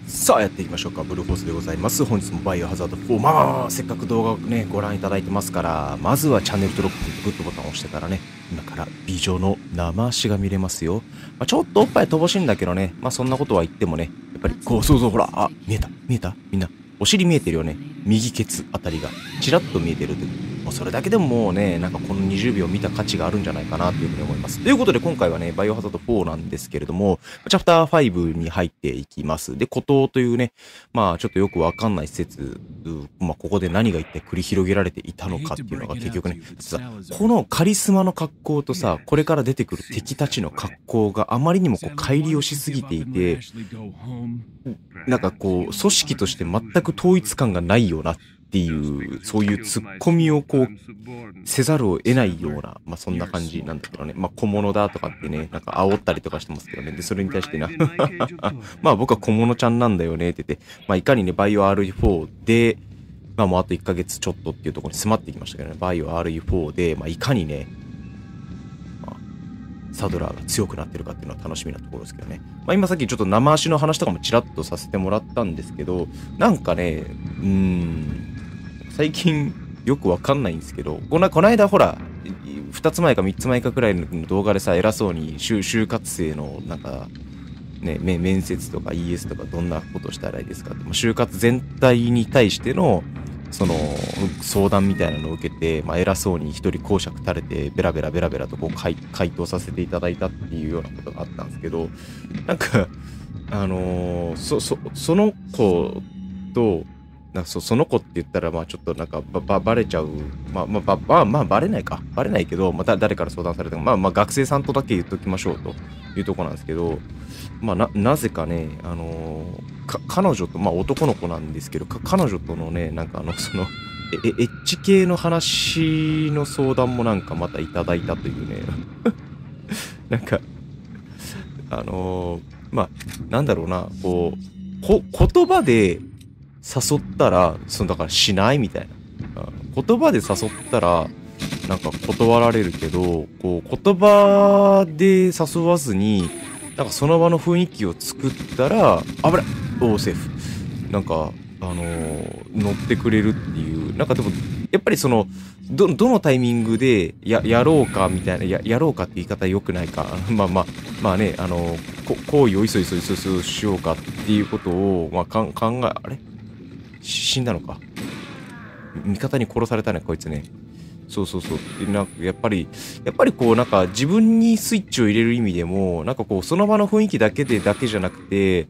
さあやっていきましょうか。ブルーホースでございます。本日もバイオハザード4。せっかく動画をね、ご覧いただいてますから、まずはチャンネル登録とグッドボタンを押してからね、今から美女の生足が見れますよ。ちょっとおっぱい乏しいんだけどね、そんなことは言ってもね、やっぱりこう、そうそう、ほら、見えたみんな、お尻見えてるよね。右ケツあたりが、ちらっと見えてるという。もうそれだけでももうね、なんかこの20秒見た価値があるんじゃないかなというふうに思います。ということで今回はね、バイオハザード4なんですけれども、チャプター5に入っていきます。で、孤島というね、ちょっとよくわかんない施設、ここで何が一体繰り広げられていたのかっていうのが結局ね、さ、このカリスマの格好とさ、これから出てくる敵たちの格好があまりにもこう乖離をしすぎていて、なんかこう、組織として全く統一感がないよなっていう、そういうツッコミをこう、せざるを得ないような、そんな感じなんだけどね。小物だとかってね、なんか煽ったりとかしてますけどね。で、それに対してな、僕は小物ちゃんなんだよねって言って、いかにね、バイオ RE4 で、もうあと1ヶ月ちょっとっていうところに迫ってきましたけどね。バイオ RE4 で、いかにね、サドラーが強くなってるかっていうのは楽しみなところですけどね。今さっきちょっと生足の話とかもちらっとさせてもらったんですけど、なんかね、最近よくわかんないんですけど、この間ほら、2つ前か3つ前かくらいの動画でさ、偉そうに就活生のなんか、ね、面接とか ES とかどんなことしたらいいですかって、就活全体に対しての、その相談みたいなのを受けて、偉そうに一人講釈垂れてベラベラとこう回答させていただいたっていうようなことがあったんですけど、なんかその子となんかその子って言ったらちょっとなんかバレちゃう、バレないけど、誰から相談されても学生さんとだけ言っときましょうというとこなんですけど、なぜかね、彼女と、男の子なんですけど、彼女とのね、なんかエッチ系の話の相談もなんかまたいただいたというね、なんか、なんだろうな、こう、言葉で誘ったら、だからしないみたいな。言葉で誘ったら、なんか断られるけど、こう、言葉で誘わずに、なんかその場の雰囲気を作ったら、危ないセーフ。なんか、乗ってくれるっていう。なんかでも、やっぱりどのタイミングでやろうかみたいな、やろうかって言い方良くないか。ね、行為をいそしようかっていうことを、考え、あれ死んだのか。味方に殺されたね、こいつね。そう。なんかやっぱりこうなんか自分にスイッチを入れる意味でも、なんかこうその場の雰囲気だけじゃなくて、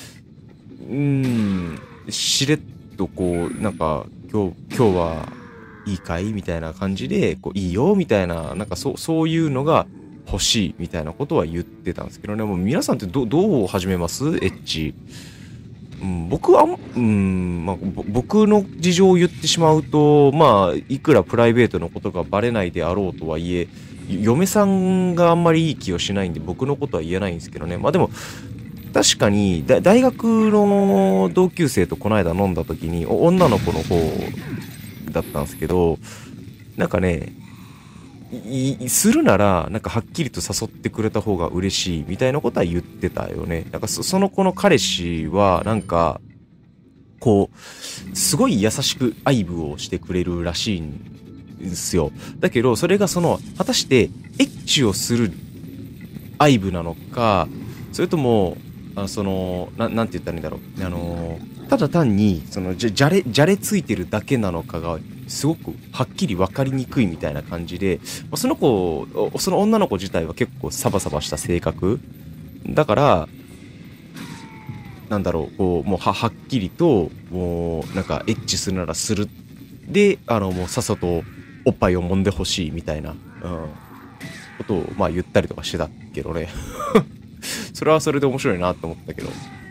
しれっとこう、なんか今日はいいかいみたいな感じで、こういいよみたいな、なんかそういうのが欲しいみたいなことは言ってたんですけどね。もう皆さんってどう始めますエッチ。僕は、僕の事情を言ってしまうと、いくらプライベートのことがバレないであろうとはいえ、嫁さんがあんまりいい気をしないんで、僕のことは言えないんですけどね。でも、確かに、大学の同級生とこの間飲んだ時に、女の子の方だったんですけど、なんかね、するなら、なんかはっきりと誘ってくれた方が嬉しいみたいなことは言ってたよね。なんかその子の彼氏は、なんか、こう、すごい優しく愛撫をしてくれるらしいんですよ。だけど、それが果たしてエッチをする愛撫なのか、それとも、なんて言ったらいいんだろう。ただ単に、じゃれついてるだけなのかが、すごくはっきり分かりにくいみたいな感じで、その女の子自体は結構サバサバした性格だから、なんだろう、こう、もうはっきりと、もう、なんか、エッチするならする。で、もうさっさとおっぱいを揉んでほしいみたいな、ことを、言ったりとかしてたけどね。それはそれで面白いなと思ったけど。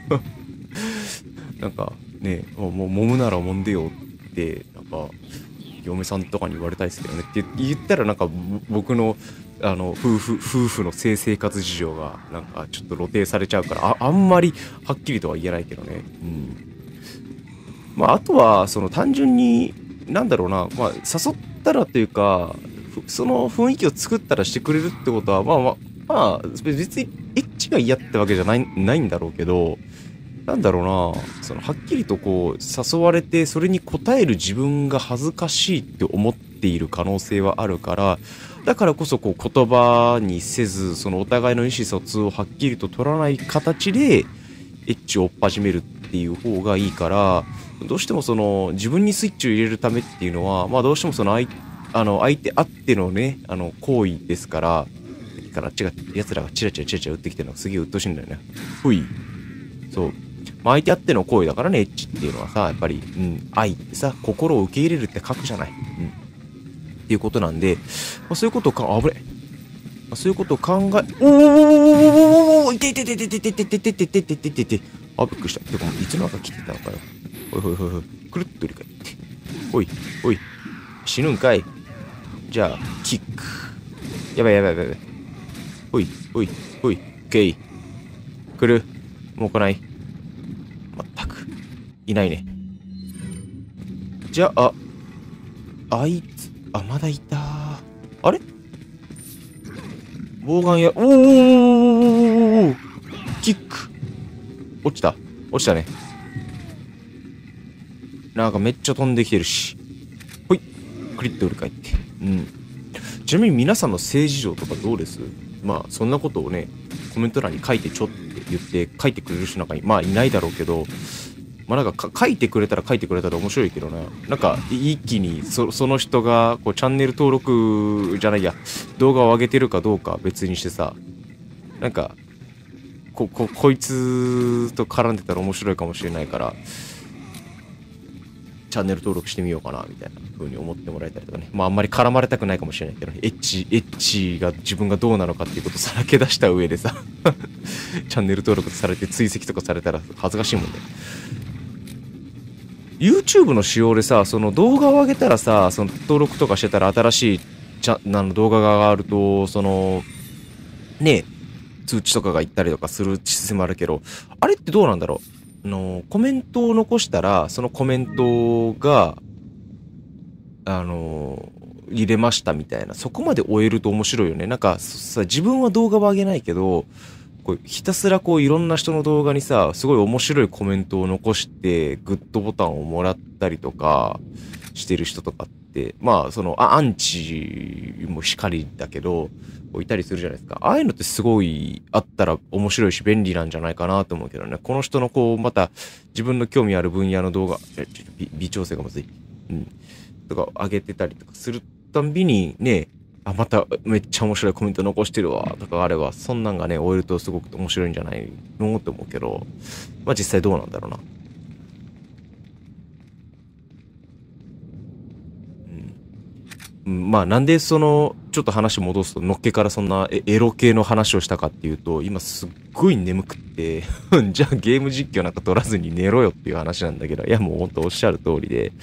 なんか、ね、もう揉むなら揉んでよって、なんか、嫁さんとかに言われたいですけどねって言ったら、なんか、僕の、夫婦の性生活事情が、なんか、ちょっと露呈されちゃうから、あんまりはっきりとは言えないけどね。あとは、単純に、なんだろうな、誘ったらというか、その雰囲気を作ったらしてくれるってことは、別にエッチが嫌ってわけじゃないんだろうけど、 なんだろうな、そのはっきりとこう誘われてそれに応える自分が恥ずかしいって思っている可能性はあるから、だからこそこう言葉にせず、そのお互いの意思疎通をはっきりと取らない形でエッチを追っ始めるっていう方がいいから、どうしてもその自分にスイッチを入れるためっていうのは、まあどうしてもその相手あってのね、行為ですから、奴らがチラチラチラチラ打ってきてるのがすげえ鬱陶しいんだよね。ほい。そう。まあ相手あっての行為だからね、エッチっていうのはさ、やっぱり、愛ってさ、心を受け入れるって書くじゃない。っていうことなんで、まあ、そういうことを危ね。まあ、そういうことを考え、いていていていていていていていていていていていていて、あ、びっくりした。てか、いつの中来てたのかよ。ほいほいほいほい。くるっと振り返って。おい、おい、死ぬんかい。じゃあ、キック。やばいやばいやばいやばい。ほい、ほい、ほい、ケイ。来る。もう来ない。まったく。いないね。じゃあ、あいつ、まだいた。あれボウガンや、キック。落ちた。落ちたね。なんかめっちゃ飛んできてるし。ほい。クリッと振り返って。ちなみに皆さんの性事情とかどうです？まあ、そんなことをね、コメント欄に書いてちょって言って書いてくれる人なんかまあいないだろうけど、まあなんか書いてくれたら書いてくれたら面白いけどな。なんか一気にその人がこうチャンネル登録じゃないや、動画を上げてるかどうか別にしてさ、なんかこいつと絡んでたら面白いかもしれないから、チャンネル登録してみようかなみたいな風に思ってもらえたりとかね。まああんまり絡まれたくないかもしれないけどね。エッチが自分がどうなのかっていうことをさらけ出した上でさチャンネル登録されて追跡とかされたら恥ずかしいもんね。YouTube の仕様でさ、その動画を上げたらさ、その登録とかしてたら新しい動画が上がると、その、ね、通知とかが行ったりとかするシステムあるけど、あれってどうなんだろう。コメントを残したら、そのコメントが、入れましたみたいな、そこまで終えると面白いよね。なんかさ、自分は動画は上げないけど、こうひたすらこういろんな人の動画にさ、すごい面白いコメントを残して、グッドボタンをもらったりとかしてる人とかって、まあ、その、アンチもしかりだけど、こういたりするじゃないですか。ああいうのってすごいあったら面白いし便利なんじゃないかなと思うけどね。この人のこう、また自分の興味ある分野の動画、微調整がまずい。とか上げてたりとかするたんびにね、まためっちゃ面白いコメント残してるわとかあれば、そんなんがね、終えるとすごく面白いんじゃないのって思うけど、まあ実際どうなんだろうな。まあなんでその、ちょっと話戻すと、のっけからそんなエロ系の話をしたかっていうと、今すっごい眠くって、じゃあゲーム実況なんか取らずに寝ろよっていう話なんだけど、いやもうほんとおっしゃる通りで、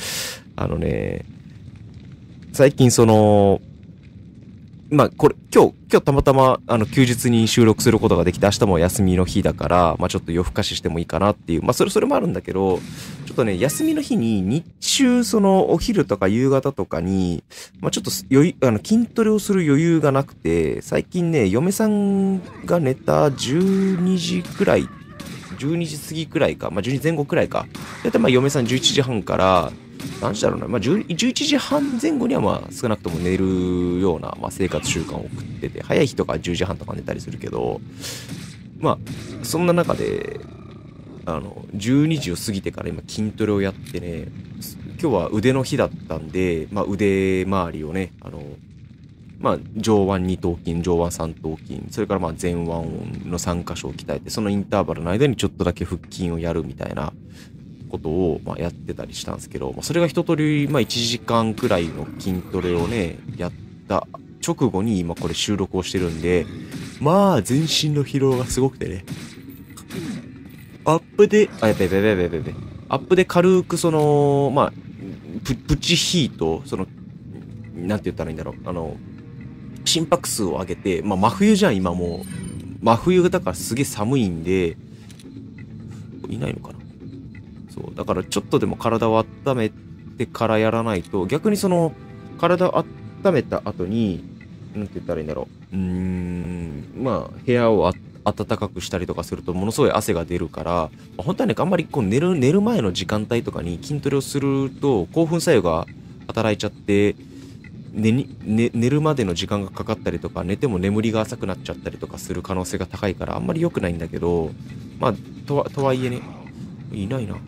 最近その、まあ、今日たまたま、休日に収録することができて、明日も休みの日だから、まあ、ちょっと夜更かししてもいいかなっていう、まあ、それもあるんだけど、ちょっとね、休みの日に、日中、その、お昼とか夕方とかに、まあ、ちょっと筋トレをする余裕がなくて、最近ね、嫁さんが寝た12時くらい、12時過ぎくらいか、まあ、12時前後くらいか。だいたいまあ、嫁さん11時半から、何時だろうな、まあ、11時半前後にはまあ少なくとも寝るような、まあ、生活習慣を送ってて、早い日とか10時半とか寝たりするけど、まあ、そんな中で、12時を過ぎてから今筋トレをやってね、今日は腕の日だったんで、まあ、腕周りをね、まあ、上腕二頭筋、上腕三頭筋、それからまあ前腕の3箇所を鍛えて、そのインターバルの間にちょっとだけ腹筋をやるみたいなことをまあやってたりしたんですけど、それが一通りまあ1時間くらいの筋トレをね、やった直後に今これ収録をしてるんで、まあ全身の疲労がすごくてね、アップで、やべべべべべべ、アップで軽くその、まあ、プチヒート、その、なんて言ったらいいんだろう、心拍数を上げて、まあ真冬じゃん、今もう。真冬だからすげえ寒いんで、いないのかな。そう、だからちょっとでも体を温めてからやらないと、逆にその、体を温めた後に、なんて言ったらいいんだろう。まあ、部屋を暖かくしたりとかするとものすごい汗が出るから、本当はね、あんまりこう寝る前の時間帯とかに筋トレをすると興奮作用が働いちゃって、寝るまでの時間がかかったりとか、寝ても眠りが浅くなっちゃったりとかする可能性が高いから、あんまり良くないんだけど、まあ、とはいえね、いないな。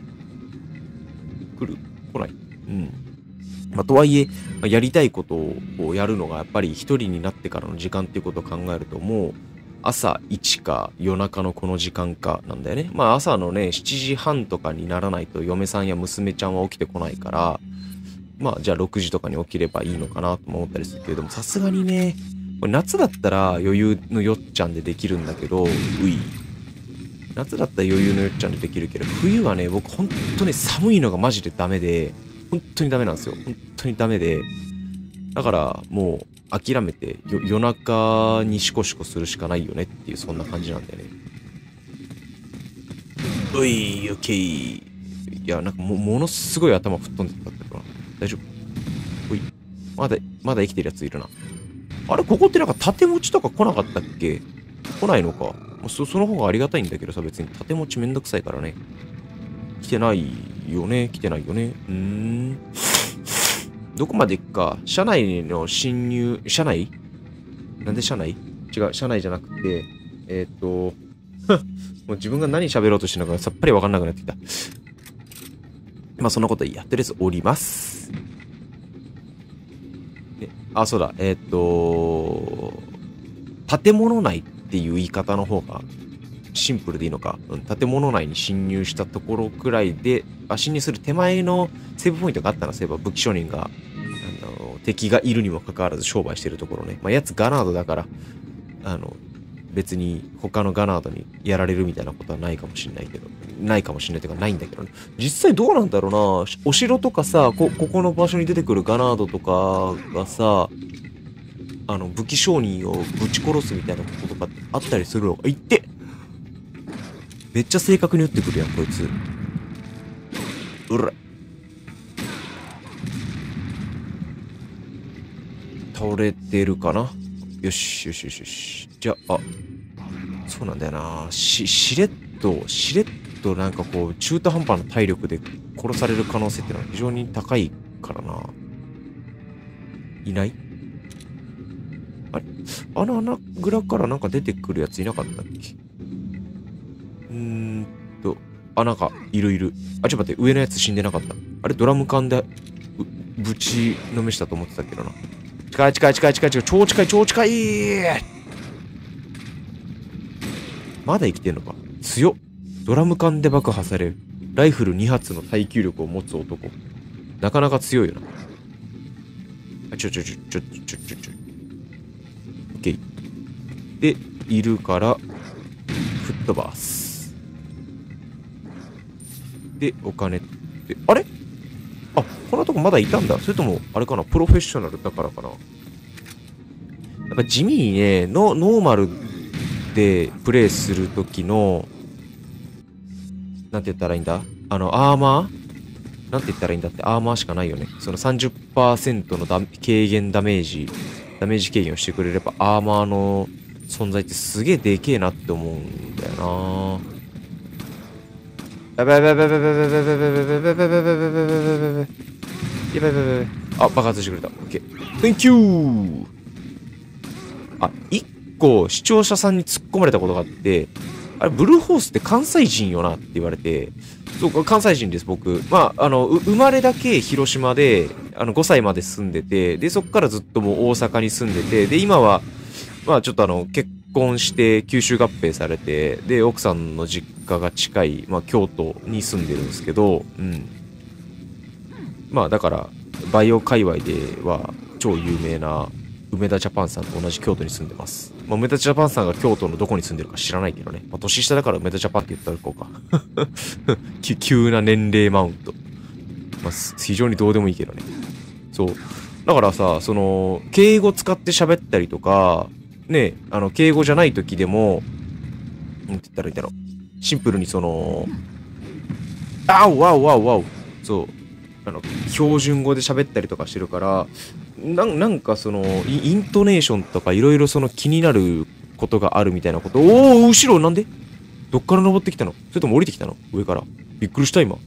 来ない。うん。まあ、とはいえ、やりたいことをやるのがやっぱり一人になってからの時間っていうことを考えると、もう朝1か夜中のこの時間かなんだよね。まあ朝のね、7時半とかにならないと嫁さんや娘ちゃんは起きてこないから、まあじゃあ6時とかに起きればいいのかなと思ったりするけれども、さすがにね、これ夏だったら余裕のよっちゃんでできるんだけど、夏だったら余裕のよっちゃんでできるけど、冬はね、僕本当に寒いのがマジでダメで、本当にダメなんですよ。本当にダメで。だからもう諦めて夜中にシコシコするしかないよねっていう、そんな感じなんだよね。オッケー。いや、なんかものすごい頭吹っ飛んでたけどな。大丈夫？まだ生きてるやついるな。あれ、ここってなんか縦持ちとか来なかったっけ？来ないのか。その方がありがたいんだけどさ、別に縦持ちめんどくさいからね。来てないよね。どこまで行くか。車内の侵入、車内なんで車内？違う、車内じゃなくて、もう自分が何喋ろうとしてるのかさっぱりわかんなくなってきた。まあそんなこといいや。とりあえず降ります。あ、そうだ。建物内っていう言い方の方がシンプルでいいのか。建物内に侵入したところくらいで、侵入する手前のセーブポイントがあったら、そういえば武器商人が、敵がいるにもかかわらず商売してるところね。まあ、やつガナードだから、別に他のガナードにやられるみたいなことはないかもしれないけど、ないかもしれないというかないんだけどね。実際どうなんだろうな。お城とかさ、ここの場所に出てくるガナードとかがさ、武器商人をぶち殺すみたいなこととかってあったりするのか。いって、めっちゃ正確に撃ってくるやん、こいつ。うら。倒れてるかな。よし。じゃあ、そうなんだよな。しれっとなんかこう、中途半端な体力で殺される可能性ってのは非常に高いからな。いない？あれ？穴蔵からなんか出てくるやついなかったっけ？なんか、いる。あ、ちょっと待って、上のやつ死んでなかった。あれ、ドラム缶で、ぶちのめしたと思ってたけどな。近い。超近い。まだ生きてんのか。強っ。ドラム缶で爆破される。ライフル2発の耐久力を持つ男。なかなか強いよな。オッケー。で、いるから、吹っ飛ばす。で、お金って、あれ？あ、このとこまだいたんだ。それとも、あれかな、プロフェッショナルだからかな。やっぱ地味にね、ノーマルでプレイするときの、なんて言ったらいいんだ？アーマー？なんて言ったらいいんだって、アーマーしかないよね。その 30% の軽減ダメージ軽減をしてくれれば、アーマーの存在ってすげえでけえなって思うんだよな。やばい。あ、爆発してくれた。オッケー。Thank you! あ、一個視聴者さんに突っ込まれたことがあって、あれ、ブルーホースって関西人よなって言われて、そう、関西人です、僕。まあ、生まれだけ広島で、5歳まで住んでて、で、そっからずっともう大阪に住んでて、で、今は、まあ、ちょっと結婚して九州合併されて、で、奥さんの実家が近い、まあ、京都に住んでるんですけど、うん。まあ、だから、バイオ界隈では超有名な梅田ジャパンさんと同じ京都に住んでます。まあ、梅田ジャパンさんが京都のどこに住んでるか知らないけどね。まあ、年下だから梅田ジャパンって言ったらこうか。急な年齢マウント。まあ、非常にどうでもいいけどね。そう。だからさ、敬語使って喋ったりとか、ね、敬語じゃない時でも、なんて言ったらいいんだろう。シンプルにワウ。そう。標準語で喋ったりとかしてるから、なんかイントネーションとかいろいろ気になることがあるみたいなこと。おー、後ろなんでどっから登ってきたの？それとも降りてきたの？上から。びっくりした今。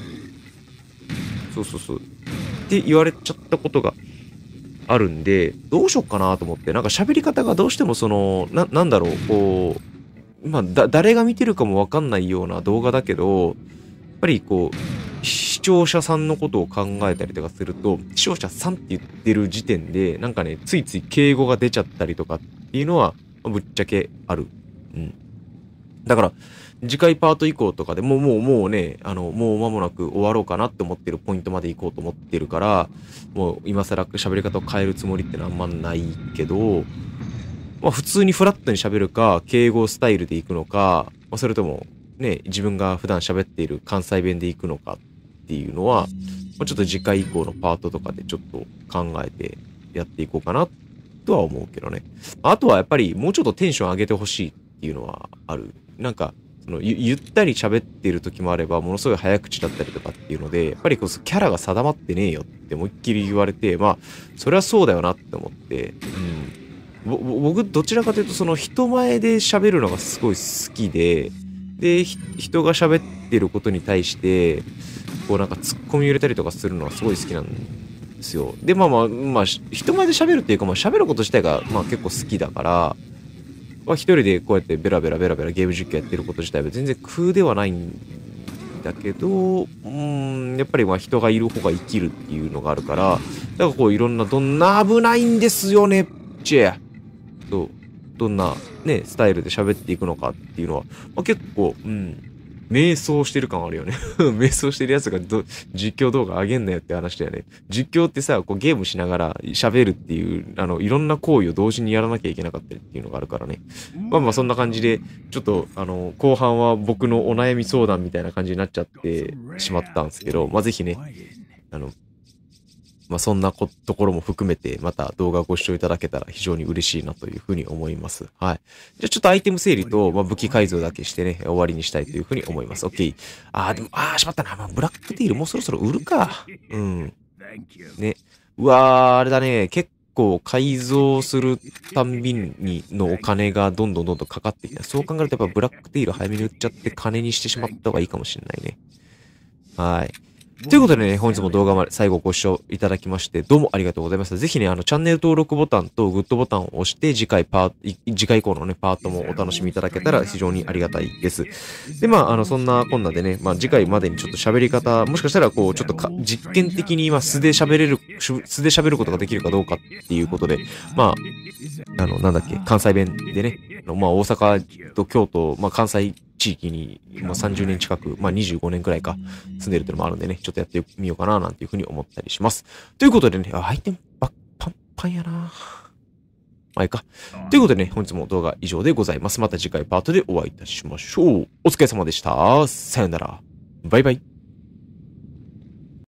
そうそうそう。って言われちゃったことがあるんで、どうしよっかなと思って、なんか喋り方がどうしてもなんだろう、こう、誰が見てるかもわかんないような動画だけど、やっぱりこう、視聴者さんのことを考えたりとかすると、視聴者さんって言ってる時点で、なんかね、ついつい敬語が出ちゃったりとかっていうのは、ぶっちゃけある。うん。だから、次回パート以降とかでもうね、もう間もなく終わろうかなって思ってるポイントまで行こうと思ってるから、もう今更喋り方を変えるつもりってのはあんまないけど、まあ普通にフラットに喋るか、敬語スタイルで行くのか、まあそれともね、自分が普段喋っている関西弁で行くのかっていうのは、まあ、ちょっと次回以降のパートとかでちょっと考えてやっていこうかなとは思うけどね。あとはやっぱりもうちょっとテンション上げてほしいっていうのはある。なんか、ゆったり喋ってる時もあれば、ものすごい早口だったりとかっていうので、やっぱりこう、キャラが定まってねえよって思いっきり言われて、まあ、それはそうだよなって思って、僕、どちらかというと、人前で喋るのがすごい好きで、で、人が喋ってることに対して、こうなんか突っ込み入れたりとかするのはすごい好きなんですよ。で、まあ、人前で喋るっていうか、まあ、喋ること自体が、まあ結構好きだから、まあ、一人でこうやってベラベラゲーム実況やってること自体は全然苦ではないんだけど、やっぱりまあ人がいる方が生きるっていうのがあるから、だからこういろんな、どんな危ないんですよね、そう、どんなね、スタイルで喋っていくのかっていうのは、まあ、結構、迷走してる感あるよね。迷走してるやつが実況動画上げんなよって話だよね。実況ってさ、こうゲームしながら喋るっていう、いろんな行為を同時にやらなきゃいけなかったりっていうのがあるからね。まあそんな感じで、ちょっと、後半は僕のお悩み相談みたいな感じになっちゃってしまったんですけど、まあぜひね、まあそんなところも含めて、また動画をご視聴いただけたら非常に嬉しいなというふうに思います。はい。じゃあちょっとアイテム整理と、まあ、武器改造だけしてね、終わりにしたいというふうに思います。OK。しまったな。まあ、ブラックティールもうそろそろ売るか。うん。ね。うわー、あれだね。結構改造するたんびにのお金がどんどんかかってきた。そう考えるとやっぱブラックティール早めに売っちゃって金にしてしまった方がいいかもしれないね。はい。ということでね、本日も動画まで最後ご視聴いただきまして、どうもありがとうございました。ぜひね、チャンネル登録ボタンとグッドボタンを押して、次回以降のね、パートもお楽しみいただけたら非常にありがたいです。で、まあ、そんなこんなでね、まあ、次回までにちょっと喋り方、もしかしたら、こう、ちょっと実験的に今、素で喋ることができるかどうかっていうことで、まあ、なんだっけ、関西弁でね、まあ、大阪と京都、まあ、関西地域に、まあ、30年近く、まあ、25年くらいか、住んでるってのもあるんでね、ちょっとやってみようかな、なんていうふうに思ったりします。ということでね、アイテムパンパンやな。まあ、いいか。ということでね、本日も動画以上でございます。また次回パートでお会いいたしましょう。お疲れ様でした。さよなら。バイバイ。